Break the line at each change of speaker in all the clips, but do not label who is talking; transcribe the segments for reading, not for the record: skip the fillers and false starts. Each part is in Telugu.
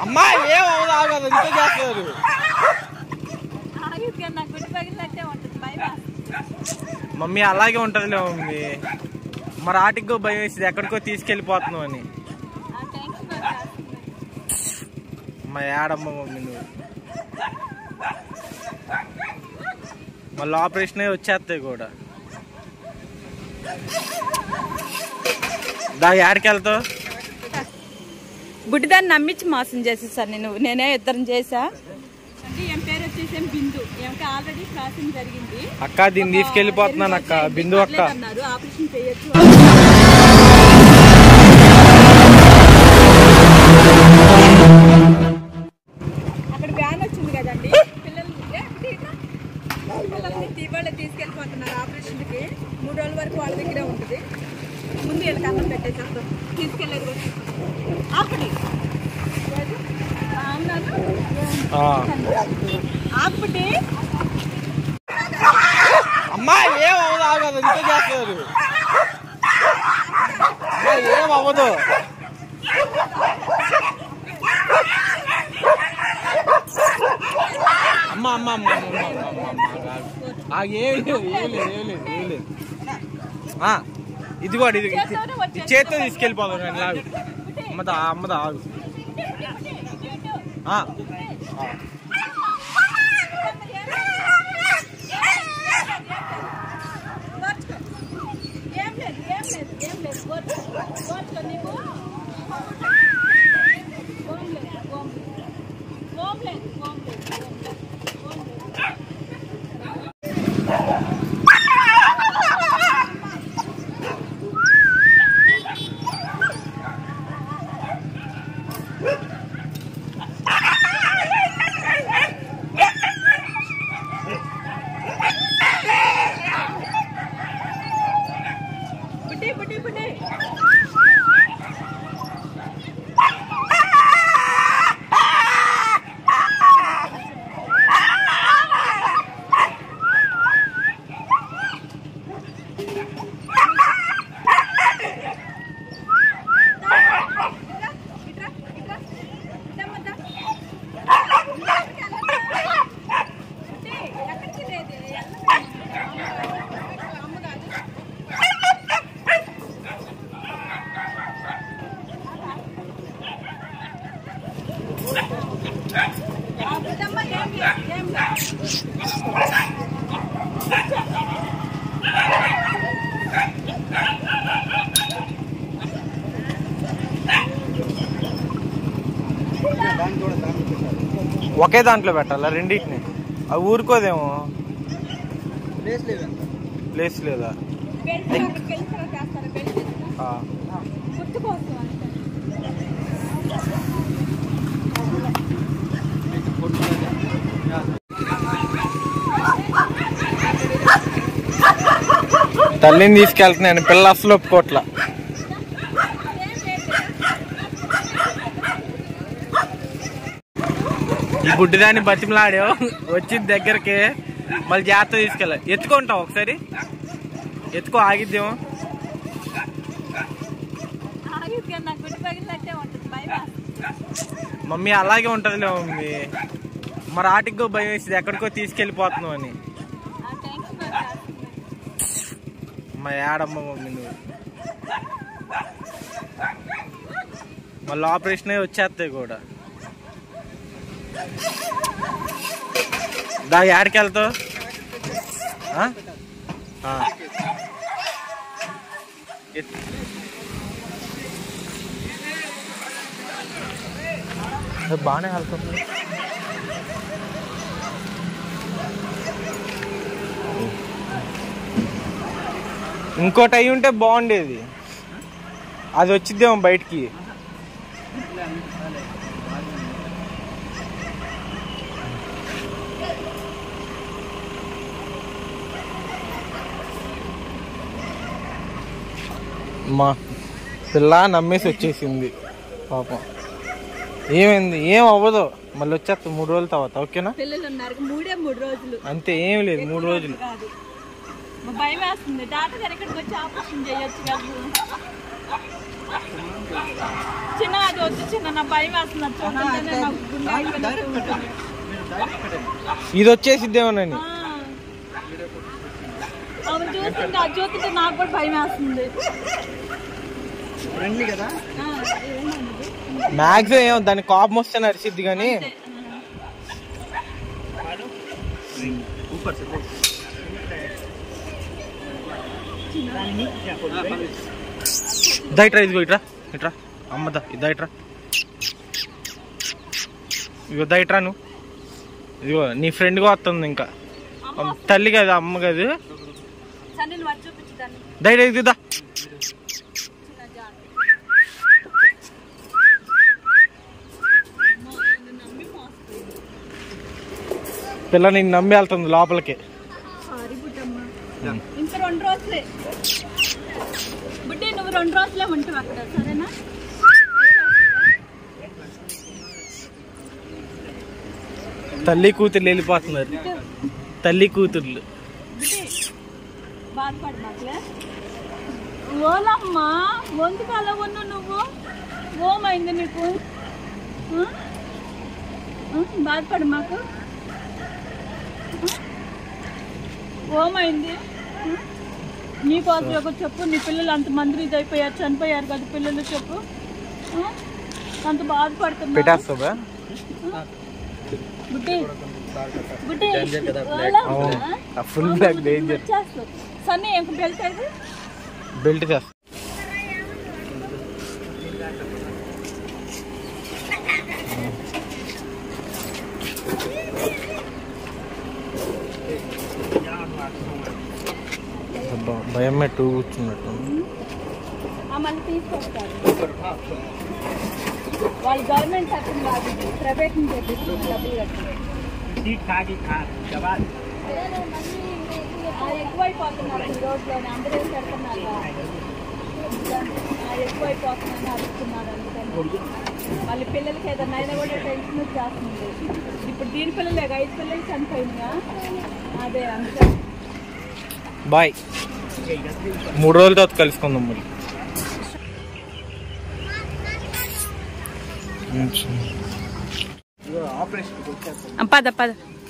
అమ్మా ఏం ఆగదు ఇంత చేస్తారు. మమ్మీ అలాగే ఉంటదిలే మమ్మీ. మరి ఆటికో భయం వేసింది ఎక్కడికో తీసుకెళ్ళిపోతున్నావు అని. మా ఏడమ్మ మమ్మీ నువ్వు మళ్ళీ ఆపరేషన్ వచ్చేస్తాయి కూడా. దా ఏడికి వెళ్తావు?
గుడ్డిదాన్ని నమ్మించి మోసం చేసేసాను నేనే ఇద్దరం చేసా.
అక్క దీన్ని తీసుకెళ్ళిపోతున్నాను అక్క. బిందు అక్క
ఆపరేషన్ చేయొచ్చు. అక్కడ వ్యాన్ వచ్చింది కదండి, పిల్లల్ని తీవాళ్ళే తీసుకెళ్ళిపోతున్నారు ఆపరేషన్ కి. 3 రోజుల వరకు వాళ్ళ దగ్గరే ఉంటుంది. ముందు వీళ్ళకి అన్నం పెట్టేసేస్తాం. తీసుకెళ్ళేది కూడా ఆపడి ఆపటి.
అమ్మా ఏం ఆగదు ఇంత చేస్తారు. ఏం అవ్వదు. అమ్మ అమ్మ అమ్మ ఇది కూడా ఇది చేతితో తీసుకెళ్ళిపోతాను. లాగు అమ్మదా ఆగు. ఒకే దాంట్లో పెట్టాలా రెండింటిని? అవి ఊరుకోదేమో. ప్లేస్ లేదా? తల్లిని తీసుకెళ్తున్నాను, పిల్ల అసలు ఒప్పుకోట్లా. ఈ గుడ్డిదాన్ని బతిమలాడో వచ్చింది దగ్గరికి, మళ్ళీ జాగ్రత్త తీసుకెళ్ళాలి. ఎత్తుకుంటావు ఒకసారి, ఎత్తుకో ఆగిద్దేమో. మమ్మీ అలాగే ఉంటదిలే మమ్మీ. మరి ఆటికో భయం వేసింది ఎక్కడికో తీసుకెళ్ళిపోతున్నావు అని. మా ఏడమ్మ మమ్మీ నువ్వు మళ్ళీ ఆపరేషన్ వచ్చేస్తాయి కూడా. దా ఏడికి వెళ్తావు? బాగానే వెళ్తుంది. ఇంకోటి అయి ఉంటే బాగుండేది, అది వచ్చిద్దేమో బయటికి. మా పిల్ల నమ్మేసి వచ్చేసింది పాపం. ఏమైంది? ఏం అవ్వదు, మళ్ళీ వచ్చేస్తా 3 రోజుల తర్వాత. ఓకేనా?
పిల్లలు ఉన్నారు, 3 రోజులు
అంతే, ఏం లేదు. 3 రోజులు
భయం వేస్తుంది. డాక్టర్ గారు ఇక్కడికి వచ్చి ఆపరేషన్ చేయొచ్చు కదా. చిన్న అది వద్దు చిన్న, నా భయం వేస్తున్నారు చూస్తుంటేనే నాకు గుండె ఆగిపోయినట్టు ఉంటుంది.
ఇది వచ్చేసిద్దేమోనని.
అవును చూస్తుంటే అది చూస్తుంటే నాకు కూడా భయం వేస్తుంది.
మ్యాక్సిమం ఏమో దాని కోపం వస్తే నడిచిద్ది కానీ ఇట్రా ఇదిగో ఇట్రా ఇట్రా అమ్మదా ఇదా ఇట్రా ఇగో ఇట్రా నువ్వు ఇదిగో నీ ఫ్రెండ్గా వస్తుంది ఇంకా తల్లి కదా అమ్మ కాదు దైట్ ఇదా పిల్ల నేను నమ్మి వెళ్తుంది లోపలికి.
ఇంకా 2 రోజులే బుడ్డి, నువ్వు 2 రోజులే ఉంటావు అక్కడ సరేనా?
తల్లి కూతుర్లు వెళ్ళిపోతున్నారు, తల్లి కూతుర్లు.
బాధపడు మాకులే. ఓలమ్మా వంతుకు అలా ఉన్నావు నువ్వు, ఓమైంది నీకు? బాధపడు మాకు, ఓమైంది నీకోసం ఒక చెప్పు. నీ పిల్లలు అంతమంది ఇదైపోయారు, చనిపోయారు కదా పిల్లలు, చెప్పు. అంత బాధపడుతున్నా బుడ్డి బుడ్డి.
Full black danger.
సన్నీ ఏం బెల్ట్ అయితే
బెల్ట్ చేస్తా. భయం పెట్టు కూర్చున్నట్టు
మళ్ళీ తీసుకొస్తారు వాళ్ళు. గవర్నమెంట్ సర్టిఫికేట్ కాదు, ప్రైవేట్ నుంచి తెప్పిస్తున్నారు డబ్బులు కట్టి. ఎక్కువైపోతున్నారు ఈ రోడ్లోనే, అందరూ ఏం పెడుతున్నారు ఎక్కువైపోతుందని అడుగుతున్నారు. అందుకని వాళ్ళ పిల్లలకి ఏదైనా అయినా కూడా టెన్షన్ వచ్చేస్తుంది. ఇప్పుడు దీని పిల్లలే 5 పిల్లలు చనిపోయిందిగా, అదే అందుకని.
బాయ్, 3 రోజుల తర్వాత కలుసుకుందాం మరి.
పద పద.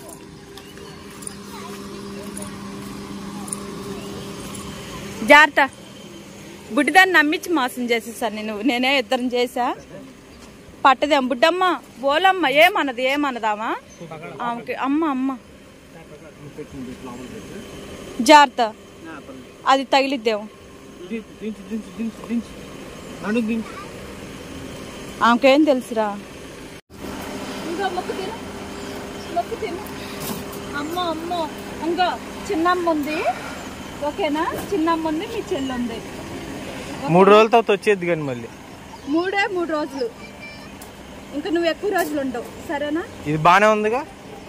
జాగ్రత్త. బుడ్డిదాన్ని నమ్మించి మోసం చేసేసాను నేను. నేనే ఇద్దరం చేసా. పట్టదేం బుడ్డమ్మ బోలమ్మ ఏమన్నదామా ఆమెకి? అమ్మ అమ్మ జాగ్రత్త, అది తగిలిద్దేమో. ఆమెకేం తెలుసురా. ఇంకా మొక్కు తిను, మొక్కు తిను. అమ్మో అమ్మో, ఇంకా చిన్నమ్మ ఉంది ఓకేనా? చిన్నమ్మ ఉంది, మీ చెల్లి ఉంది.
3 రోజుల తర్వాత వచ్చేది కానీ మళ్ళీ
3 రోజులు. ఇంకా నువ్వు ఎక్కువ రోజులు ఉండవు సరేనా?
ఇది బానే ఉందిగా.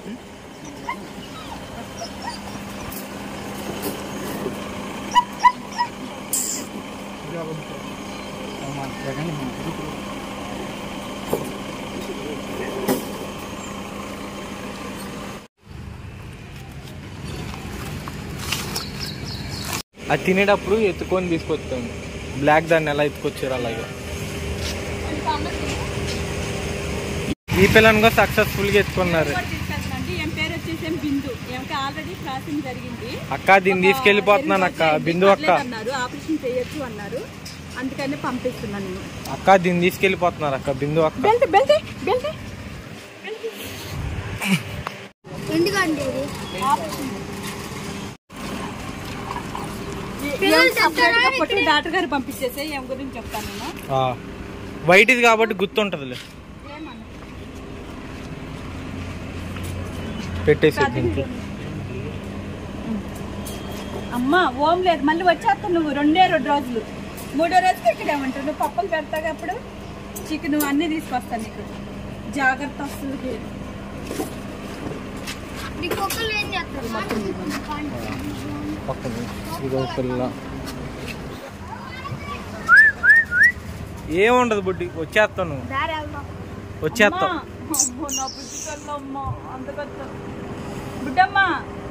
అది తినేటప్పుడు ఎత్తుకొని తీసుకొస్తాను. బ్లాక్ దాన్ని ఎలా ఎత్తుకొచ్చారు అలాగే. ఈ పిల్లని కూడా సక్సెస్ఫుల్ గా ఎత్తుకున్నారు. అక్క దీన్ని తీసుకెళ్లిపోతున్నాను అక్క. బిందు అక్క
ఆపరేషన్ చేయొచ్చు అన్నారు, అందుకని పంపిస్తున్నాను నేను.
అక్క దీన్ని తీసుకెళ్లిపోతున్నారు అక్క. బిందు అక్క
డాక్టర్ గారు పంపించేసే ఏం గురించి చెప్తాను నేను.
వైట్ ఇది కాబట్టి గుర్తుంటదిలే. పెట్టేసి
అమ్మా ఓం లేదు, మళ్ళీ వచ్చేస్తావు నువ్వు. 2 రోజులు 3వ రోజుకి ఇక్కడే ఉంటావు. నువ్వు పప్పలు పెడతాగా అప్పుడు చికెన్ అన్నీ తీసుకొస్తాను నీకు. జాగ్రత్త వస్తుంది.
ఏముండదు బుడ్డి, వచ్చేస్తాను వచ్చేస్తావు.
బుడ్డమ్మా